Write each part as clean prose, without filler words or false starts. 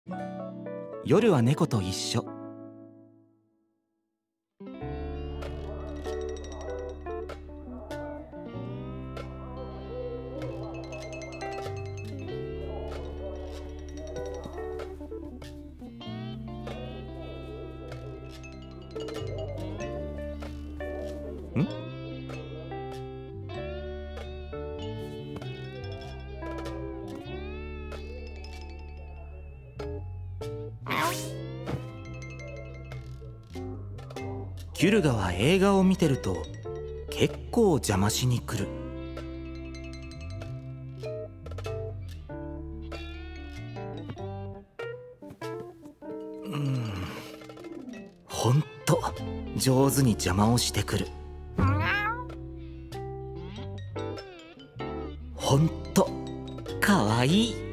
夜は猫と一緒。ん？キュルガは映画を見てると結構邪魔しに来る。ほんと上手に邪魔をしてくる。ほんとかわいい。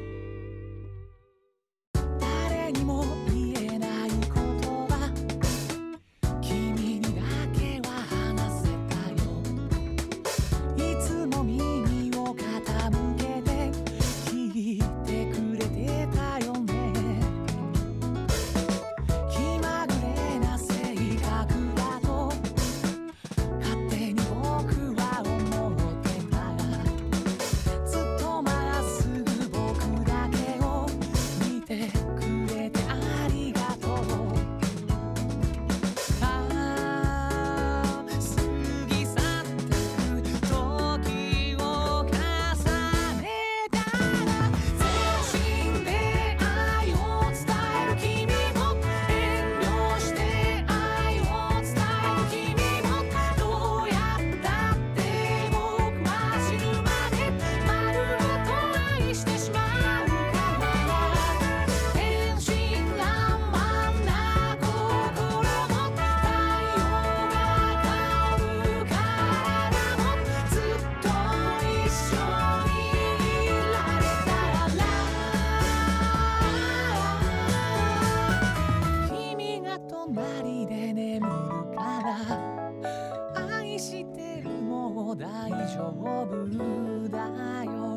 誰にも言えない言葉、君にだけは話せたよ。いつも耳を傾けて聞いてくれてたよね。気まぐれな性格だと勝手に僕は思ってた。ずっとまっすぐ僕だけを見てくれてありがとう。ああ過ぎ去ってく時を重ねたら、全身で愛を伝える君も、遠慮して愛を伝える君も、どうやったって僕は死ぬまで丸ごと愛してしまうから。天真爛漫な心も、太陽が香る体も、ずっと一緒にいられたら。君が隣で眠るから愛してる、もう大丈夫だよ。